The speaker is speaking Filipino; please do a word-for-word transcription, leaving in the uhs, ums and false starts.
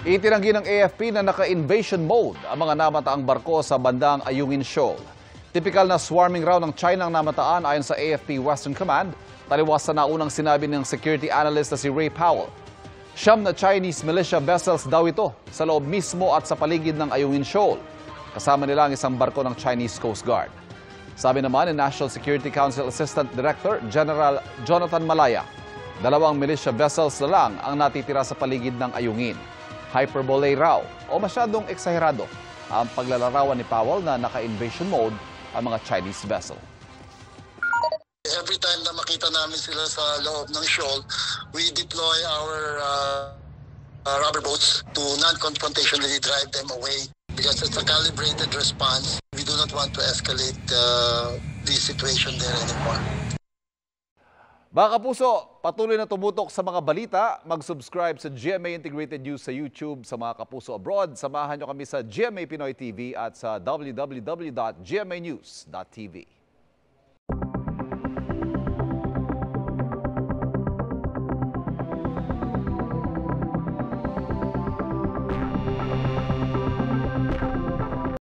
Itinanggi ng A F P na naka-invasion mode ang mga namataang barko sa bandang Ayungin Shoal. Tipikal na swarming raw ng China ang namataan ayon sa A F P Western Command, taliwas sa naunang sinabi ng security analyst na si Ray Powell. Siyam na Chinese militia vessels daw ito sa loob mismo at sa paligid ng Ayungin Shoal. Kasama nila ang isang barko ng Chinese Coast Guard. Sabi naman ni National Security Council Assistant Director General Jonathan Malaya, dalawang militia vessels na lang ang natitira sa paligid ng Ayungin. Hyperbole raw o masyadong eksaherado ang paglalarawan ni Powell na naka-invasion mode ang mga Chinese vessel. Every time na makita namin sila sa loob ng shoal, we deploy our uh, uh, rubber boats to non-confrontationally drive them away because it's a calibrated response. We do not want to escalate uh, the situation there anymore. Mga kapuso, patuloy na tumutok sa mga balita. Mag-subscribe sa G M A Integrated News sa YouTube. Sa mga kapuso abroad, samahan nyo kami sa G M A Pinoy T V at sa w w w dot g m a news dot t v.